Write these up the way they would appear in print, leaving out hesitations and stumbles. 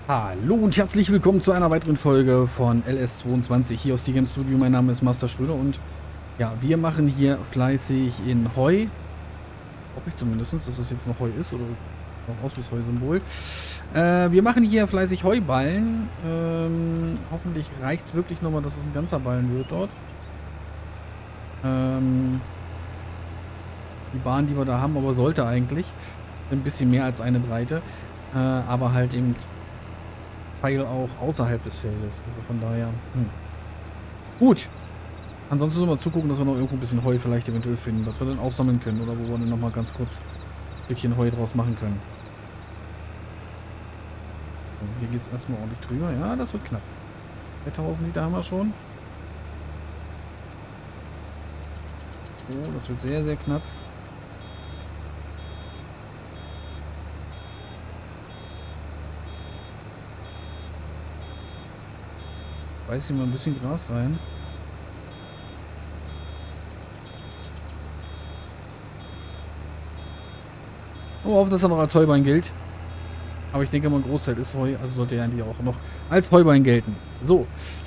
Hallo und herzlich willkommen zu einer weiteren Folge von LS22 hier aus Game Studio. Mein Name ist Master Schröder und ja, wir machen hier fleißig in Heu. Hoffe ich zumindest, dass das jetzt noch Heu ist oder noch aus wie das Heu-Symbol. Wir machen hier fleißig Heuballen. Hoffentlich reicht es wirklich nochmal, dass es ein ganzer Ballen wird dort. Die Bahn, die wir da haben, aber sollte eigentlich ein bisschen mehr als eine Breite. Aber halt eben Teil auch außerhalb des Feldes. Also von daher. Gut. Ansonsten müssen wir mal zugucken, dass wir noch irgendwo ein bisschen Heu vielleicht eventuell finden, was wir dann aufsammeln können oder wo wir dann nochmal ganz kurz ein Stückchen Heu draus machen können. So, hier geht es erstmal ordentlich drüber. Ja, das wird knapp. 4000 Liter haben wir schon. Oh, das wird sehr, sehr knapp. Weiß hier mal ein bisschen Gras rein. Oh, auf, dass er noch als Heubein gilt. Aber ich denke mal, ein Großteil ist Heu, also sollte er eigentlich auch noch als Heubein gelten. So.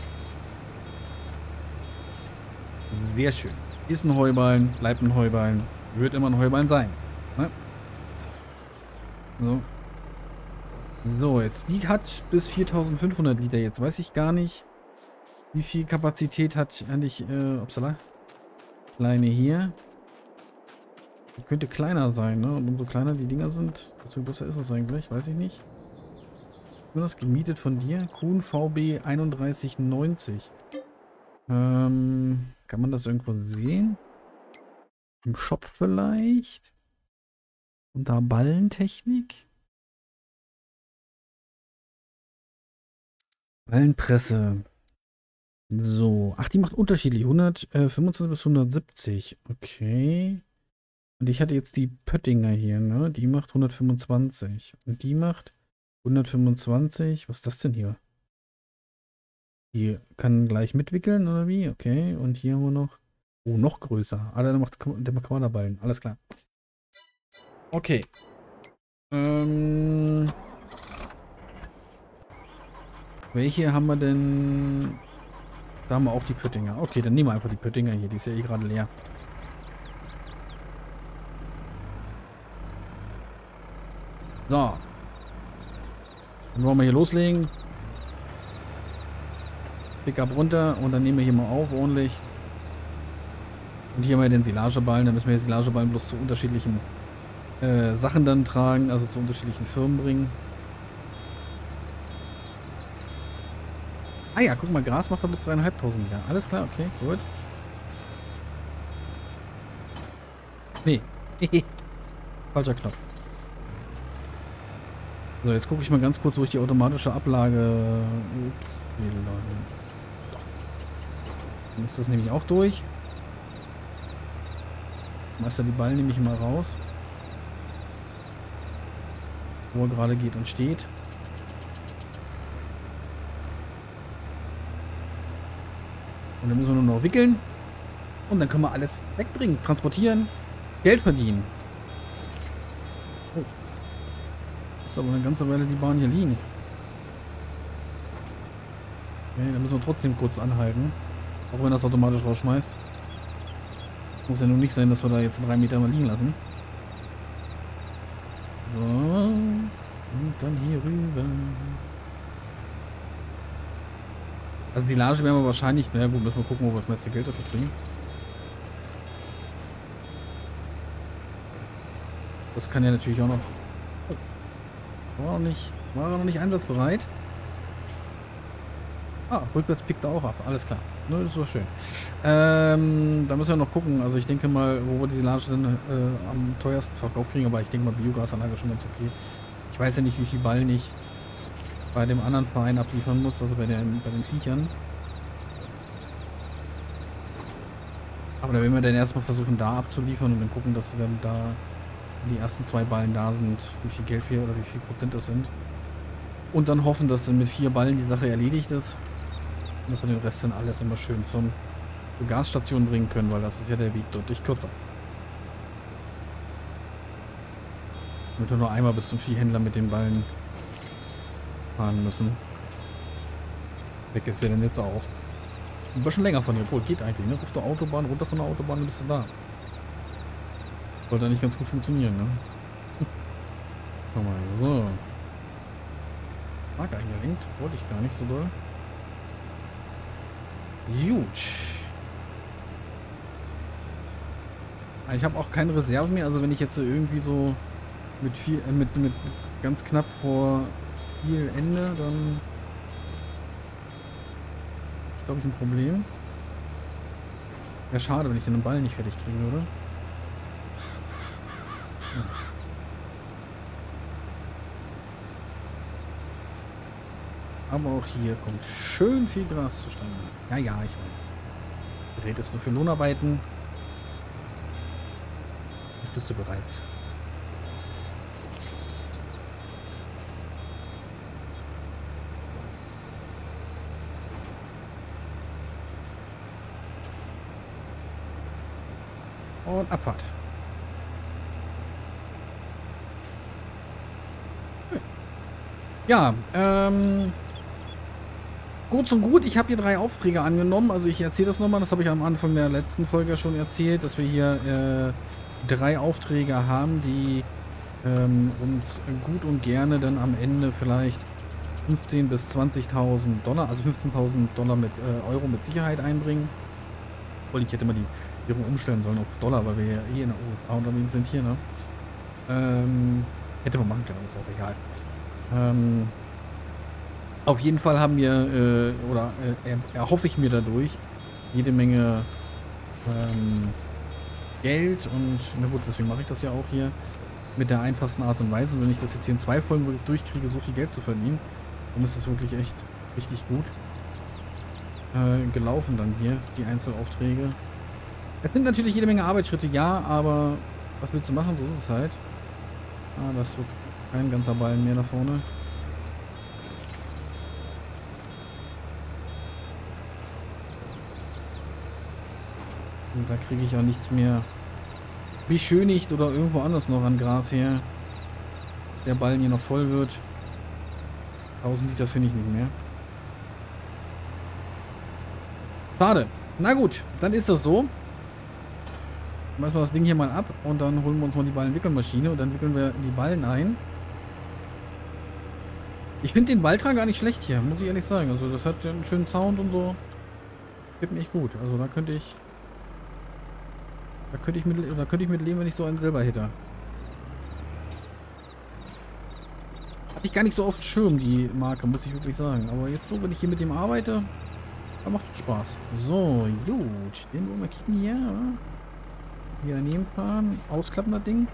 Sehr schön. Ist ein Heuballen, bleibt ein Heuballen, wird immer ein Heuballen sein. Ne? So. So, jetzt die hat bis 4500 Liter. Jetzt weiß ich gar nicht, wie viel Kapazität hat eigentlich, upsala, kleine hier. Die könnte kleiner sein, ne? Und umso kleiner die Dinger sind, desto größer ist es eigentlich, weiß ich nicht. Nur das gemietet von dir. Kuhn VB 3190. Kann man das irgendwo sehen? Im Shop vielleicht? Und da Ballentechnik? Ballenpresse. So. Ach, die macht unterschiedlich. 125 bis 170. Okay. Und ich hatte jetzt die Pöttinger hier, ne? Die macht 125. Und die macht 125. Was ist das denn hier? Die kann gleich mitwickeln, oder wie? Okay. Und hier haben wir noch. Oh, noch größer. Ah, der macht der Quaderballen. Alles klar. Okay. Welche haben wir denn? Da haben wir auch die Pöttinger. Okay, dann nehmen wir einfach die Pöttinger hier. Die ist ja eh gerade leer. So. Dann wollen wir hier loslegen. Pickup runter und dann nehmen wir hier mal auf, ordentlich. Und hier haben wir den Silageballen. Dann müssen wir den Silageballen bloß zu unterschiedlichen Sachen dann tragen, also zu unterschiedlichen Firmen bringen. Ah ja, guck mal, Gras macht er bis 3500 Liter. Alles klar, okay, gut. Nee. Falscher Knopf. So, jetzt gucke ich mal ganz kurz, wo ich die automatische Ablage... Ups, dann ist das nämlich auch durch. Meister die Ballen nehme ich mal raus. Wo er gerade geht und steht. Und dann müssen wir nur noch wickeln. Und dann können wir alles wegbringen, transportieren, Geld verdienen. Oh. Ist aber eine ganze Weile die Bahn hier liegen. Okay, dann müssen wir trotzdem kurz anhalten. Auch wenn das automatisch rausschmeißt. Muss ja nur nicht sein, dass wir da jetzt 3 Meter mal liegen lassen. So. Und dann hier rüber. Also die Lage werden wir wahrscheinlich... Na gut, müssen wir gucken, wo wir das meiste Geld dafür kriegen. Das kann ja natürlich auch noch... Oh. War er noch nicht einsatzbereit? Ah, rückwärts pickt er auch ab. Alles klar. Ne, das war schön. Da müssen wir noch gucken. Also ich denke mal, wo wir die Silage dann am teuersten verkauft kriegen. Aber ich denke mal, Biogasanlage schon ganz okay. Ich weiß ja nicht, wie viel Ballen ich bei dem anderen Verein abliefern muss. Also bei den Viechern. Aber da werden wir dann erstmal versuchen, da abzuliefern und dann gucken, dass dann da die ersten 2 Ballen da sind, wie viel Geld wir oder wie viel Prozent das sind. Und dann hoffen, dass dann mit 4 Ballen die Sache erledigt ist. Und dass wir den Rest dann alles immer schön zur Gasstation bringen können, weil das ist ja der Weg deutlich kürzer. Damit wir nur einmal bis zum Viehhändler mit den Ballen fahren müssen. Weg ist ja dann jetzt auch. Ein bisschen länger von hier. Obwohl, geht eigentlich, ne? Auf der Autobahn, runter von der Autobahn, dann bist du da. Sollte eigentlich ganz gut funktionieren, ne? Schau mal, so. Mark eingelenkt. Wollte ich gar nicht so doll. Gut. Ich habe auch keine Reserve mehr, also wenn ich jetzt so irgendwie so mit ganz knapp vor viel Ende, dann ist, glaube ich, ein Problem. Wäre schade, wenn ich den Ball nicht fertig kriegen würde. Ja. Aber auch hier kommt schön viel Gras zustande. Ja, ja, ich weiß. Gerät ist nur für Lohnarbeiten. Bist du bereit? Und Abfahrt. Ja, kurz und gut, ich habe hier 3 Aufträge angenommen. Also ich erzähle das nochmal, das habe ich am Anfang der letzten Folge schon erzählt, dass wir hier 3 Aufträge haben, die uns gut und gerne dann am Ende vielleicht 15.000 bis 20.000 Dollar, also 15.000 Dollar mit Euro mit Sicherheit einbringen. Obwohl, ich hätte mal die Währung umstellen sollen auf Dollar, weil wir ja eh in den USA unterwegs sind hier, ne? Hätte man machen können, aber ist auch egal. Auf jeden Fall haben wir, erhoffe ich mir dadurch jede Menge Geld und, na gut, deswegen mache ich das ja auch hier mit der einfachsten Art und Weise. Und wenn ich das jetzt hier in 2 Folgen wirklich durchkriege, so viel Geld zu verdienen, dann ist das wirklich echt richtig gut gelaufen dann hier, die Einzelaufträge. Es sind natürlich jede Menge Arbeitsschritte, ja, aber was willst du machen, so ist es halt. Ah, das wird kein ganzer Ballen mehr da vorne. Und da kriege ich auch nichts mehr beschönigt oder irgendwo anders noch an Gras her. Dass der Ballen hier noch voll wird. 1000 Liter finde ich nicht mehr. Schade. Na gut, dann ist das so. Schmeißen wir das Ding hier mal ab und dann holen wir uns mal die Ballenwickelmaschine und dann wickeln wir die Ballen ein. Ich finde den Balltrag gar nicht schlecht hier, muss ich ehrlich sagen. Also das hat einen schönen Sound und so. Gefällt mir echt gut. Also da könnte ich mit leben, wenn ich so einen selber hätte. Hatte ich gar nicht so auf dem Schirm, die Marke, muss ich wirklich sagen. Aber jetzt so, wenn ich hier mit dem arbeite, dann macht es Spaß. So, gut. Den wollen wir kicken hier. Oder? Hier daneben fahren. Ausklappen das Ding.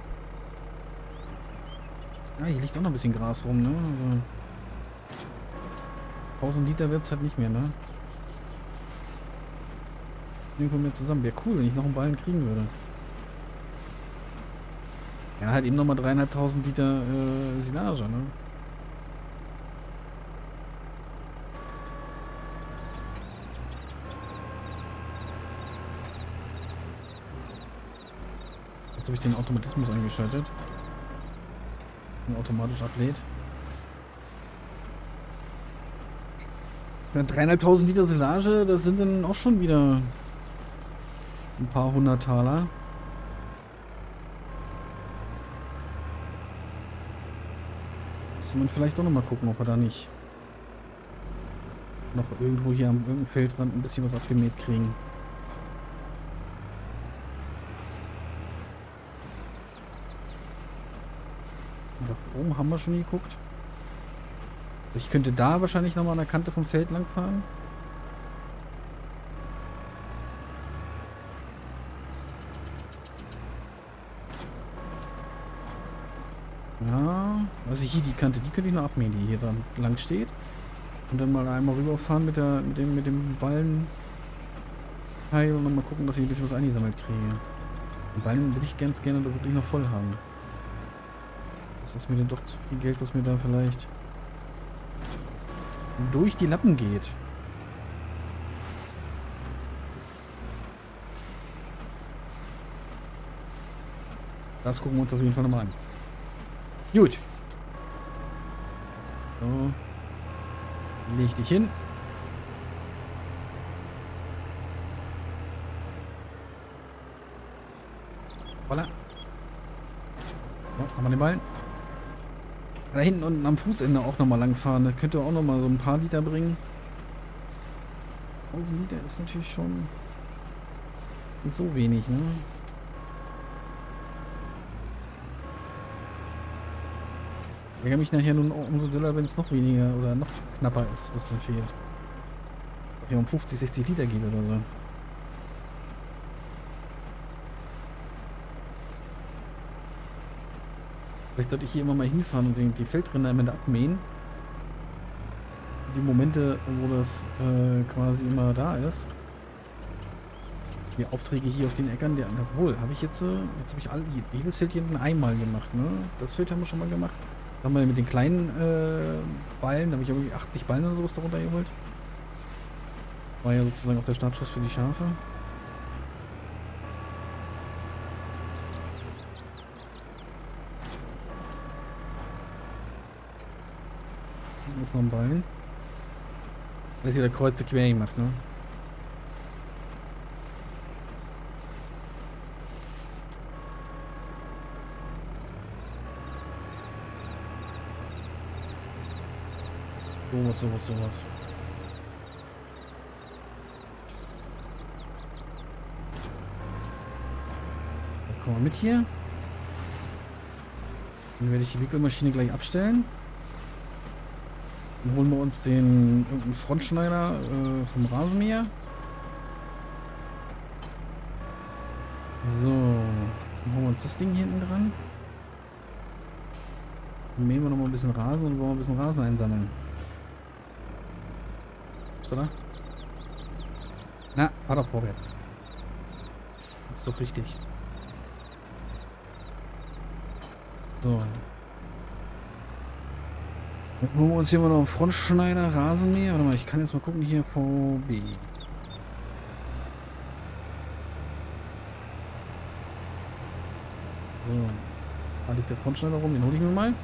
Ja, hier liegt auch noch ein bisschen Gras rum, ne? Also 1000 Liter wird es halt nicht mehr, ne? Den kommen wir zusammen. Wäre cool, wenn ich noch einen Ballen kriegen würde. Ja, halt eben nochmal 3.500 Liter Silage, ne? Jetzt habe ich den Automatismus eingeschaltet. Den automatisch ablädt. Ja, 3.500 Liter Silage, das sind dann auch schon wieder ein paar hundert Taler. Muss man vielleicht auch noch mal gucken, ob wir da nicht noch irgendwo hier am irgendeinem Feldrand ein bisschen was abgemäht kriegen. Da oben haben wir schon geguckt. Ich könnte da wahrscheinlich noch mal an der Kante vom Feld lang fahren. Ja, also hier die Kante, die könnte ich noch abmähen, die hier dann lang steht. Und dann mal einmal rüberfahren mit dem Ballenteil und dann mal gucken, dass ich ein bisschen was eingesammelt kriege. Den Ballen würde ich ganz gerne wirklich noch voll haben. Das ist mir denn doch zu viel Geld, was mir da vielleicht durch die Lappen geht. Das gucken wir uns auf jeden Fall nochmal an. Gut. So. Leg dich hin. Voila. So, haben wir den Ballen. Da hinten unten am Fußende auch nochmal lang fahren. Das könnte auch nochmal so ein paar Liter bringen. 1000 Liter ist natürlich schon nicht so wenig, ne? Ich ärgere mich nachher nun auch umso doller, wenn es noch weniger oder noch knapper ist, was dann fehlt. Ja, um 50, 60 Liter geht oder so. Vielleicht sollte ich hier immer mal hinfahren und die Feldränder am Ende abmähen. Die Momente, wo das quasi immer da ist. Die Aufträge hier auf den Äckern, der, obwohl, habe ich jetzt habe ich jedes Feld hier einmal gemacht, ne? Das Feld haben wir schon mal gemacht. Dann haben wir mit den kleinen Ballen, da habe ich irgendwie 80 Ballen oder sowas darunter geholt. War ja sozusagen auch der Startschuss für die Schafe. Hier ist noch ein Ballen. Alles wieder kreuze quer gemacht, ne? Sowas. Komm mal mit hier. Dann werde ich die Wickelmaschine gleich abstellen. Dann holen wir uns den irgendeinen Frontschneider vom Rasenmäher. So, dann holen wir uns das Ding hier hinten dran. Dann mähen wir noch mal ein bisschen Rasen und wollen ein bisschen Rasen einsammeln. Bist du da? Na, fahr doch vorwärts. Das ist doch richtig. So. Dann holen wir uns hier mal noch einen Frontschneider, Rasenmäher. Warte mal, ich kann jetzt mal gucken hier VB. So. Da liegt der Frontschneider rum, den hole ich mir mal.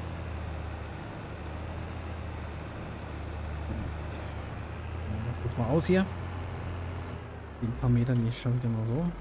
Kurz mal aus hier. Die paar Meter, die schaffe ich dann mal so.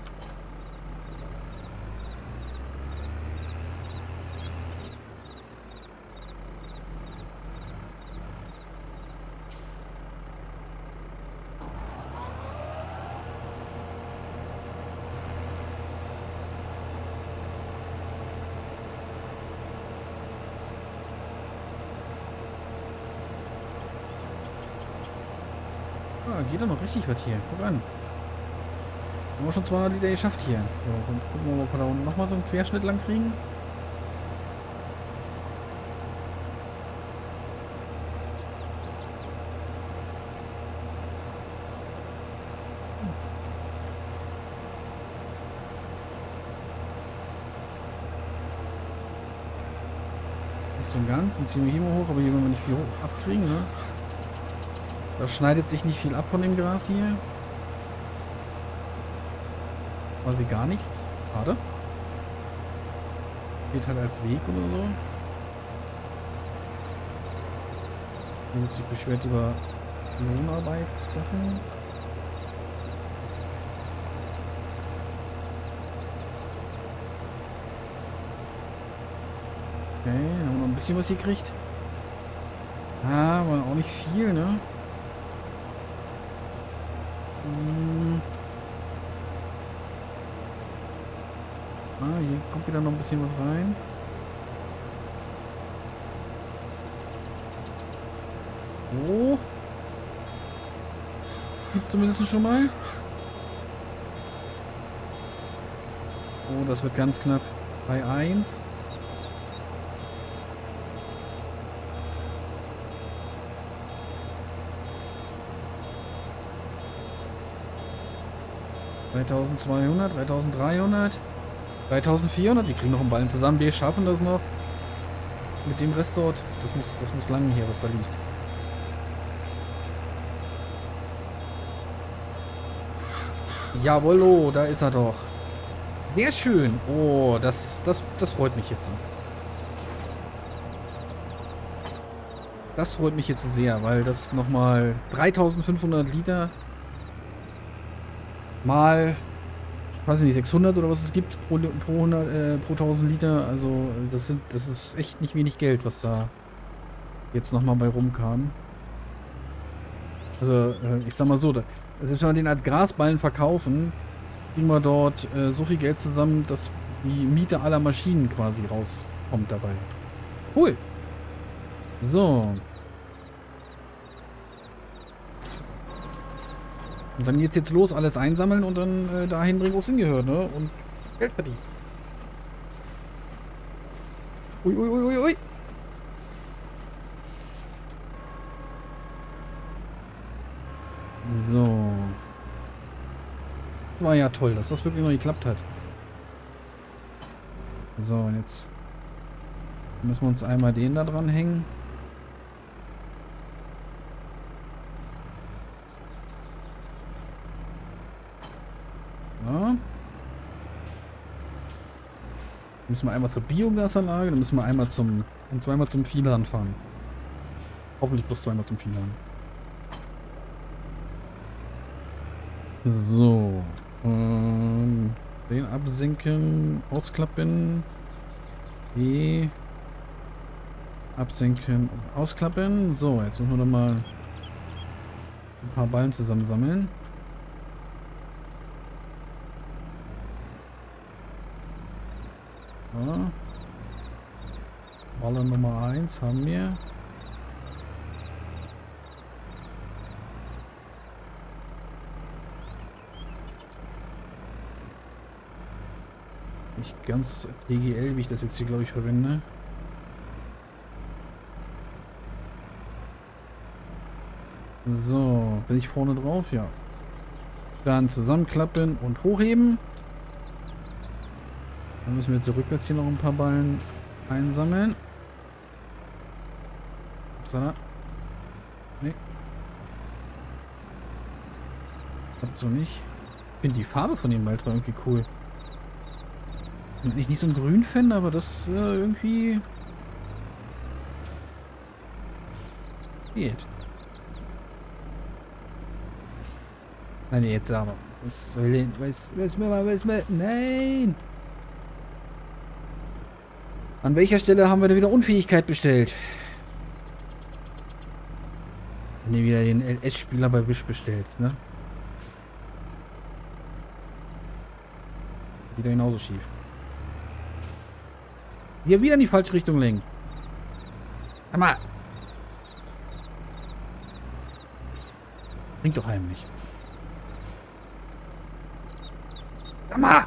Ah, geht doch noch richtig was hier. Guck an. Haben wir schon 200 Liter geschafft hier. So, dann gucken wir mal, ob wir da unten nochmal so einen Querschnitt lang kriegen. Nicht so ganz, dann ziehen wir hier mal hoch, aber hier wollen wir nicht viel hoch abkriegen, ne? Da schneidet sich nicht viel ab von dem Gras hier. Quasi gar nichts. Schade. Geht halt als Weg oder so. Hier wird sich beschwert über Lohnarbeitssachen. Okay, dann haben wir noch ein bisschen was gekriegt. Ah, aber auch nicht viel, ne? Ah, hier kommt wieder noch ein bisschen was rein. Oh. Gibt zumindest schon mal. Oh, das wird ganz knapp. Bei 1. $3.200, 3.300, 3.400. Wir kriegen noch einen Ballen zusammen. Wir schaffen das noch. Mit dem Rest dort. Das muss lange hier, was da liegt. Jawollo, da ist er doch. Sehr schön. Oh, das freut mich jetzt. Das freut mich jetzt sehr, weil das nochmal 3500 Liter mal, weiß ich nicht, 600 oder was es gibt pro 100, pro 1000 Liter. Also das ist echt nicht wenig Geld, was da jetzt nochmal bei rumkam. Also ich sag mal so, selbst wenn wir den als Grasballen verkaufen, kriegen wir dort so viel Geld zusammen, dass die Miete aller Maschinen quasi rauskommt dabei. Cool. So. Und dann geht's jetzt los, alles einsammeln und dann dahin bringen, wo es hingehört, ne? Und Geld verdienen. Ui, ui, ui, ui, ui. So. War ja toll, dass das wirklich noch geklappt hat. So, und jetzt müssen wir uns einmal den da dran hängen. Ja. Müssen wir einmal zur Biogasanlage, dann müssen wir einmal und zweimal zum Viehladen fahren. Hoffentlich bloß zweimal zum Viehladen. So. Den absenken, ausklappen. E. Absenken und ausklappen. So, jetzt müssen wir nochmal ein paar Ballen zusammensammeln. Ja. Baller Nummer 1 haben wir. Nicht ganz DGL, wie ich das jetzt hier, glaube ich, verwende. So, bin ich vorne drauf? Ja. Dann zusammenklappen und hochheben. Dann müssen wir jetzt rückwärts hier noch ein paar Ballen einsammeln. Upsala. Nee. Hat so nicht. Ich finde die Farbe von dem Wald irgendwie cool. Bin eigentlich nicht so ein Grün-Fan, aber das irgendwie geht. Nein, jetzt aber. Was soll denn? Nein! An welcher Stelle haben wir denn wieder Unfähigkeit bestellt? Wenn du wieder den LS-Spieler bei Wish bestellst, ne? Wieder genauso schief. Hier wieder in die falsche Richtung lenken. Sag mal. Bringt doch heimlich. Sag mal.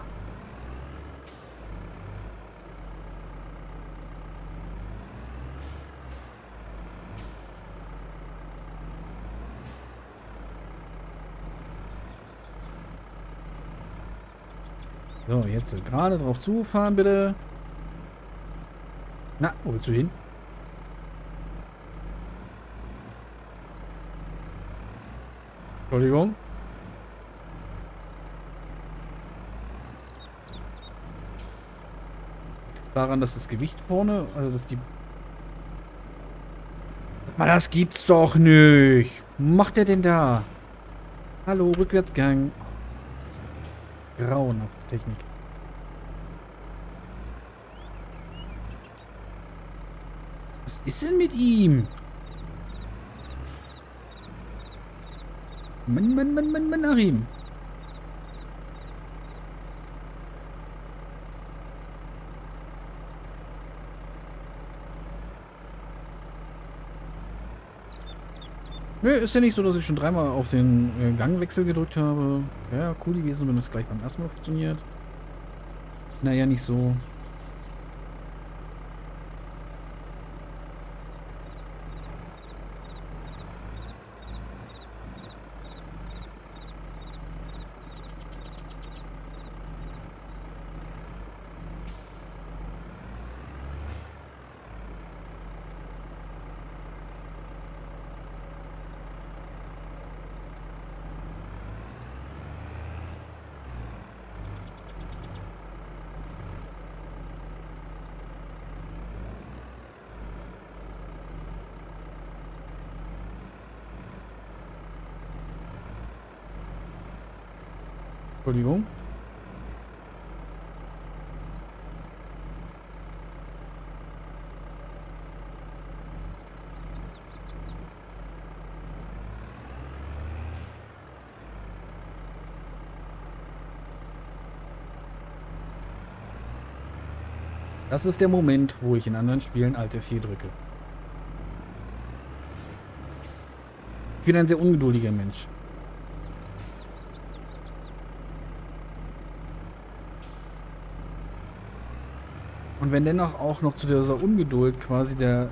So, jetzt gerade drauf zufahren, bitte. Na, wo willst du hin? Entschuldigung. Liegt daran, dass das Gewicht vorne, also dass die... Aber das gibt's doch nicht. Was macht der denn da? Hallo, Rückwärtsgang. Das ist grauenhafte Technik. Was ist denn mit ihm? Mann, nach ihm. Nö, ist ja nicht so, dass ich schon dreimal auf den Gangwechsel gedrückt habe. Ja, cool gewesen, wenn es gleich beim ersten Mal funktioniert. Naja, nicht so. Entschuldigung. Das ist der Moment, wo ich in anderen Spielen Alt F4 drücke. Ich bin ein sehr ungeduldiger Mensch. Und wenn dennoch auch noch zu dieser Ungeduld quasi ein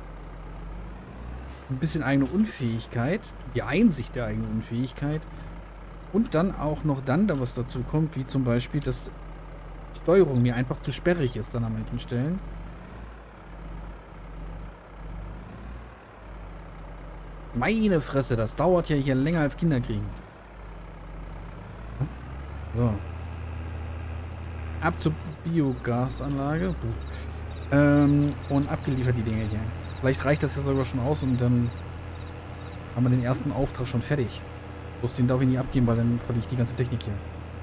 bisschen eigene Unfähigkeit, die Einsicht der eigenen Unfähigkeit und dann auch noch da was dazu kommt, wie zum Beispiel, dass die Steuerung mir einfach zu sperrig ist dann an manchen Stellen. Meine Fresse, das dauert ja hier länger als Kinder kriegen. So. Ab zur Biogasanlage. Und abgeliefert die Dinge hier. Vielleicht reicht das ja sogar schon aus und dann haben wir den ersten Auftrag schon fertig. Bloß den darf ich nie abgeben, weil dann verliere ich die ganze Technik hier.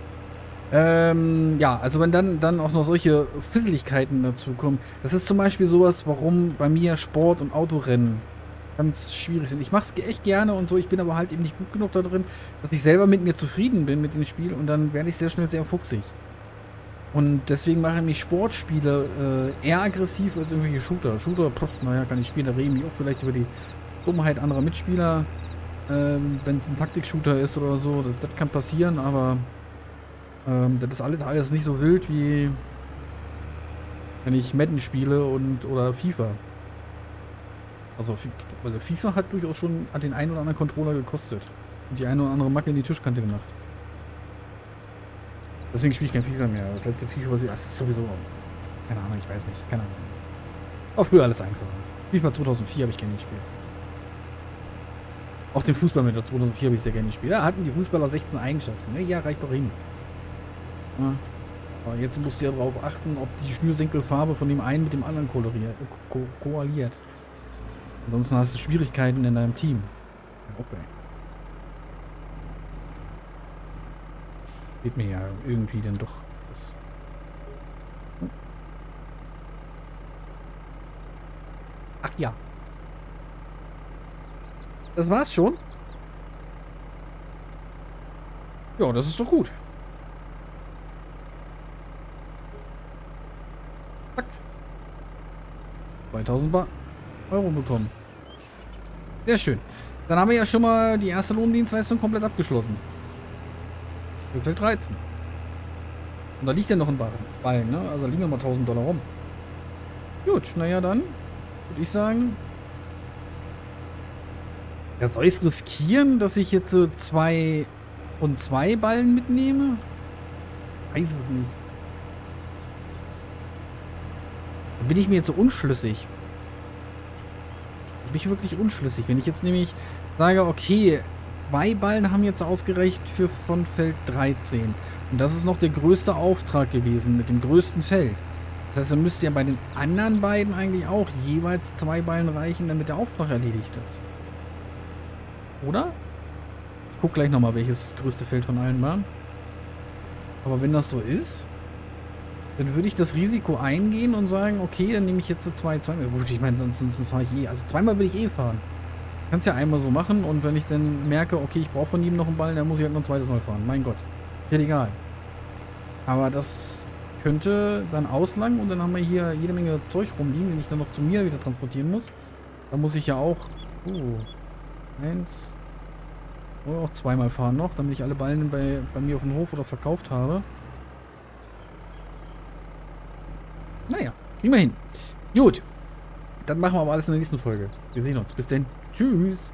Ja, also wenn dann auch noch solche Fisseligkeiten dazu kommen. Das ist zum Beispiel sowas, warum bei mir Sport und Autorennen ganz schwierig sind. Ich mache es echt gerne und so, ich bin aber halt eben nicht gut genug da drin, dass ich selber mit mir zufrieden bin mit dem Spiel und dann werde ich sehr schnell sehr fuchsig. Und deswegen machen mich Sportspiele eher aggressiv als irgendwelche Shooter. Shooter, naja, kann ich spielen, da reden die auch vielleicht über die Dummheit anderer Mitspieler. Wenn es ein Taktik-Shooter ist oder so, das kann passieren, aber das ist alles nicht so wild, wie wenn ich Madden spiele oder FIFA. Also FIFA hat durchaus schon den einen oder anderen Controller gekostet. Und die eine oder andere Macke in die Tischkante gemacht. Deswegen spiele ich kein FIFA mehr. Das letzte FIFA, was ich... Das ist sowieso... Keine Ahnung, ich weiß nicht. Keine Ahnung. War früher alles einfacher. FIFA 2004 habe ich gerne gespielt. Auch den Fußball mit der 2004 habe ich sehr gerne gespielt. Da hatten die Fußballer 16 Eigenschaften. Ne? Ja, reicht doch hin. Ja. Aber jetzt musst du ja darauf achten, ob die Schnürsenkelfarbe von dem einen mit dem anderen koaliert. Ansonsten hast du Schwierigkeiten in deinem Team. Okay. Geht mir ja irgendwie dann doch. Ach ja. Das war's schon? Ja, das ist doch gut. Zack. 2000 Euro bekommen. Sehr schön. Dann haben wir ja schon mal die erste Lohndienstleistung komplett abgeschlossen. Für Feld 13. Und da liegt ja noch ein Ballen, ne? Also liegen ja mal $1000 rum. Gut, naja dann würde ich sagen, ja, soll ich es riskieren, dass ich jetzt so 2 und 2 Ballen mitnehme? Weiß es nicht. Da bin ich mir jetzt so unschlüssig. Da bin ich wirklich unschlüssig. Wenn ich jetzt nämlich sage, okay, 2 Ballen haben jetzt ausgereicht von Feld 13. Und das ist noch der größte Auftrag gewesen mit dem größten Feld. Das heißt, dann müsste ja bei den anderen beiden eigentlich auch jeweils 2 Ballen reichen, damit der Auftrag erledigt ist. Oder? Ich gucke gleich nochmal, welches das größte Feld von allen war. Aber wenn das so ist, dann würde ich das Risiko eingehen und sagen, okay, dann nehme ich jetzt so 2. Gut, ich meine, sonst fahre ich eh. Also 2-mal will ich eh fahren. Kannst ja einmal so machen und wenn ich dann merke, okay, ich brauche von ihm noch einen Ball, dann muss ich halt noch ein zweites Mal fahren. Mein Gott. Ist ja egal. Aber das könnte dann auslangen und dann haben wir hier jede Menge Zeug rumliegen, den ich dann noch zu mir wieder transportieren muss. Da muss ich ja auch... eins... Oder auch 2-mal fahren noch, damit ich alle Ballen bei mir auf dem Hof oder verkauft habe. Naja, kriegen wir hin. Gut. Dann machen wir aber alles in der nächsten Folge. Wir sehen uns. Bis dann. Tschüss.